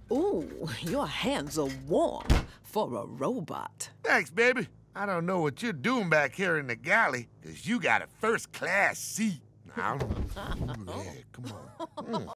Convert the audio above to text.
Ooh, your hands are warm for a robot. Thanks, baby. I don't know what you're doing back here in the galley, because you got a first-class seat. Now, yeah, come on.